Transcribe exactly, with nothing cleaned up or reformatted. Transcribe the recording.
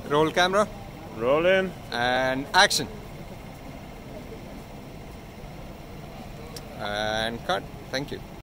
Roll camera. Rolling. And action. And cut. Thank you.